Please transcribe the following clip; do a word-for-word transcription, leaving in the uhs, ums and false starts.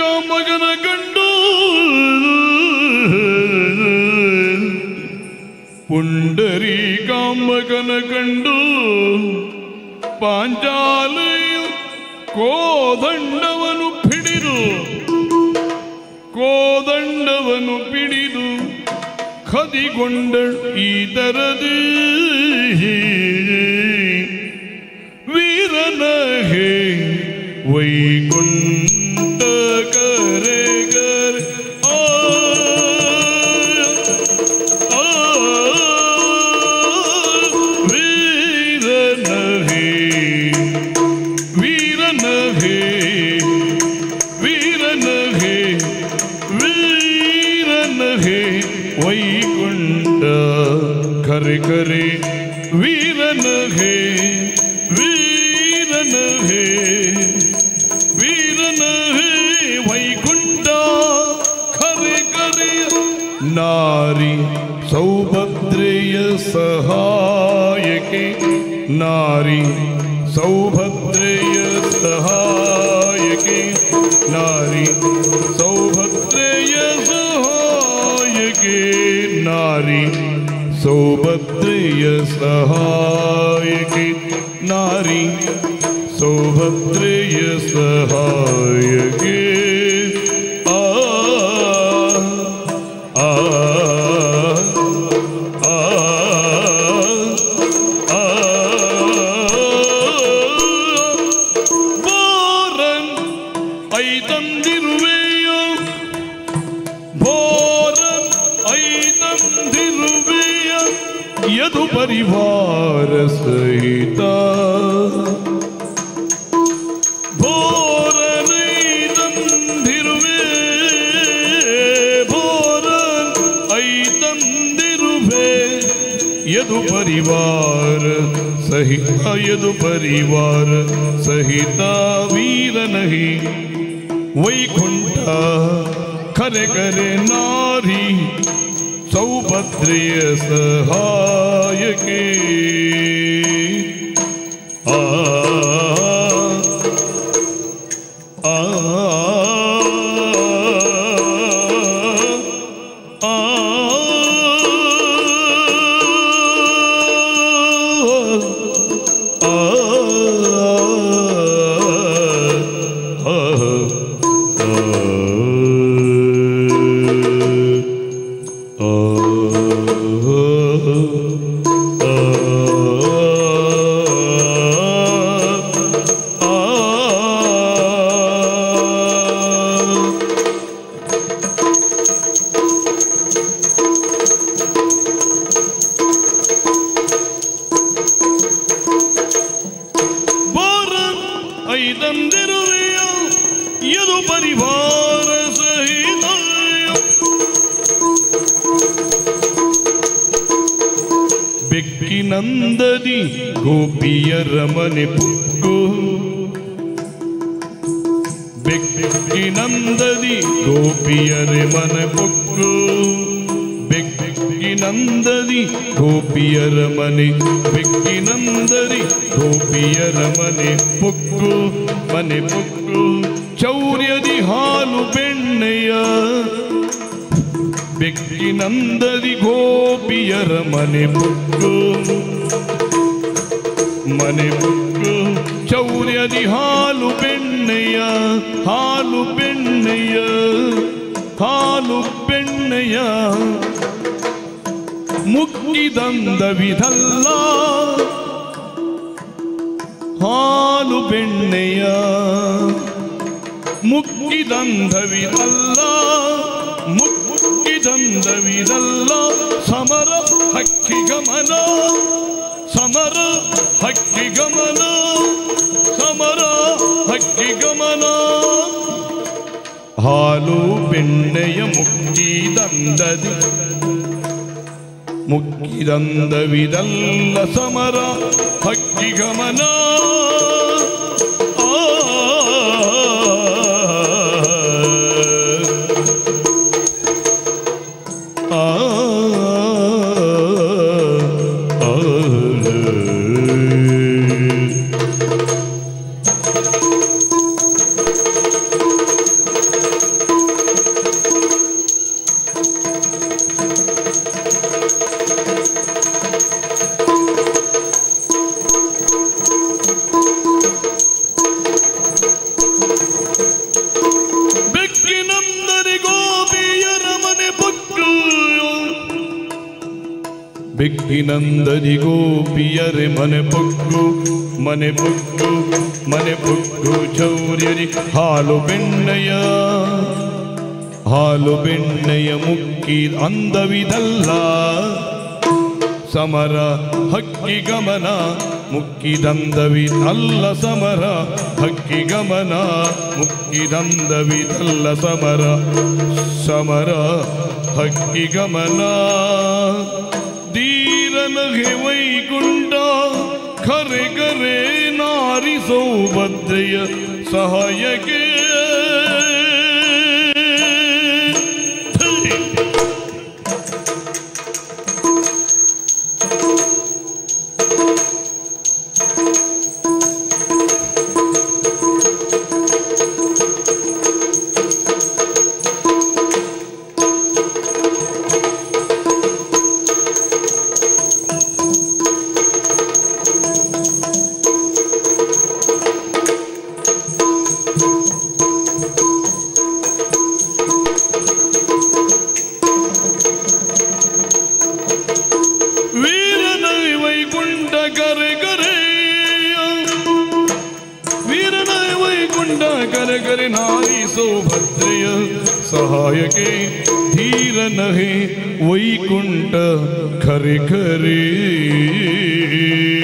ಮಗನ ಕಂಡು ಪುಂಡರೀಕ ಮಗನ ಕಂಡು ಪಾಂಚಾಲೆಯ ಕೋದಂಡವನು ಪಿಡಿದು ಕೋದಂಡವನು ಪಿಡಿದು ಕದಿಗೊಂಡ ಈ ತರದಿ ವೀರನ ಹೇ ವೈಕುಂಠ ಕರೆ ಕರೆ ಆ ವೀರನ ಹೇ ವೀರನ ಹೇ ವೀರನ ಹೇ ವೀರನ ಹೇ ವೈಕುಂಠ ಕರೆ ಕರೆ ವೀರನ ಹೇ ವೀರನ ಹೇ ವೀರನ ಹೇ ವೈಕುಂಠ ಕರೆ ಕರೆ ನಾರಿ ಸೌಭದ್ರೆಯ ಸಹಾಯಕ್ಕೆ ನಾರಿ ಸೌಭದ್ರೆಯ ಸಹಾಯಕ್ಕೆ ನಾರಿ ಸೌಭದ್ರೆಯ ಸಹಾಯಕ್ಕೆ ನಾರಿ ಸೌಭದ್ರೆಯ ಸಹಾಯಕ್ಕೆ ನಾರಿ ಸೌಭದ್ರೆಯ ಸಹಾಯಕ್ಕೆ ಆ ಆ ಆ ಆ ಬೋರನ್ ಐತಂದಿರುವೆಯ ಬೋರನ್ ಐತಂದಿರುವೆಯ ಯದು ಪರಿವಾರ ಸಹಿತ ಬೋರನೈತಂದಿರುವೆ ಬೋರನ್ ಐತಂದಿರುವೆ ಯದು ಪರಿವಾರ ಸಹಿತ ಯದು ಪರಿವಾರ ಸಹಿತ ವೀರನಹಿ ವೈಕುಂಠ ಕರೆ ಕರೆ ನಾರಿ ಸೌಭದ್ರೆಯ ಸಹಾಯಕ್ಕೆ ಆ ಆ ಆ ಐದಂದಿರುವೆಯ ಯದು ಪರಿವಾರ ಸಹಿತ ಬೆಕ್ಕಿನಂದದಿ ಗೋಪಿಯರ ಮನೆ ಪುಕ್ಕು ಬೆಕ್ಕಿನಂದದಿ ಗೋಪಿಯರ ಮನೆ ಪುಕ್ಕು ಬೆಕ್ಕಿನಂದದಿ ಗೋಪಿಯರ ಮನೆ ಬೆಕ್ಕಿನಂದದಿ ಗೋಪಿಯರ ಮನೆ ಪುಕ್ಕು ಮನೆ ಪುಕ್ಕು ಚೌರ್ಯದಿ ಹಾಲು ಬೆಣ್ಣೆಯ ಬೆಕ್ಕಿನಂದದಿ ಗೋಪಿಯರ ಮನೆ ಪುಕ್ಕು ಮನೆ ಪುಕ್ಕು ಚೌರ್ಯದಿ ಹಾಲು ಬೆಣ್ಣೆಯ ಹಾಲು ಬೆಣ್ಣೆಯ ಹಾಲು ಬೆಣ್ಣೆಯ ಮುಕ್ಕಿದಂದವಿದಲ್ಲ ಹಾಲು ಬೆಣ್ಣೆಯ ಮುಕ್ಕಿದಂದವಿದಲ್ಲ ಮುಕ್ಕಿದಂದವಿದಲ್ಲ ಸಮರ ಹಕ್ಕಿ ಗಮನ ಸಮರ ಹಕ್ಕಿ ಗಮನ ಸಮರ ಹಕ್ಕಿ ಗಮನ ಹಾಲು ಬೆಣ್ಣೆಯ ಮುಕ್ಕಿದಂದದಿ ಮುಕ್ಕಿದಂದವಿದಲ್ಲ ಸಮರ ಹಕ್ಕಿ ಗಮನ ಆ ಹಿನಂದದಿ ಗೋಪಿಯರೆ ಮನೆ ಪೊಗ್ಗು ಮನೆ ಪೊಗ್ಗು ಮನೆ ಪೊಗ್ಗು ಚೌರ್ಯರಿ ಹಾಲು ಬೆಣ್ಣೆಯ ಹಾಲು ಬೆಣ್ಣೆಯ ಮುಕ್ಕಿ ಅಂದವಿದಲ್ಲ ಸಮರ ಹಕ್ಕಿ ಗಮನ ಮುಕ್ಕಿದಂದವಿದಲ್ಲ ಸಮರ ಹಕ್ಕಿ ಗಮನ ಮುಕ್ಕಿದಂದವಿದಲ್ಲ ಸಮರ ಸಮರ ಹಕ್ಕಿ ಗಮನ ಧೀರನಗೆ ವೈಕುಂಠ ಖರೆ ಖರೆ ನಾರಿ ಸೌಭದ್ರೆಯ ಸಹಾಯಕ್ಕೆ ಸಹಾಯಕ್ಕೆ ಧೀರನಹೆ ವೈಕುಂಠ ಖರೆ ಖರೆ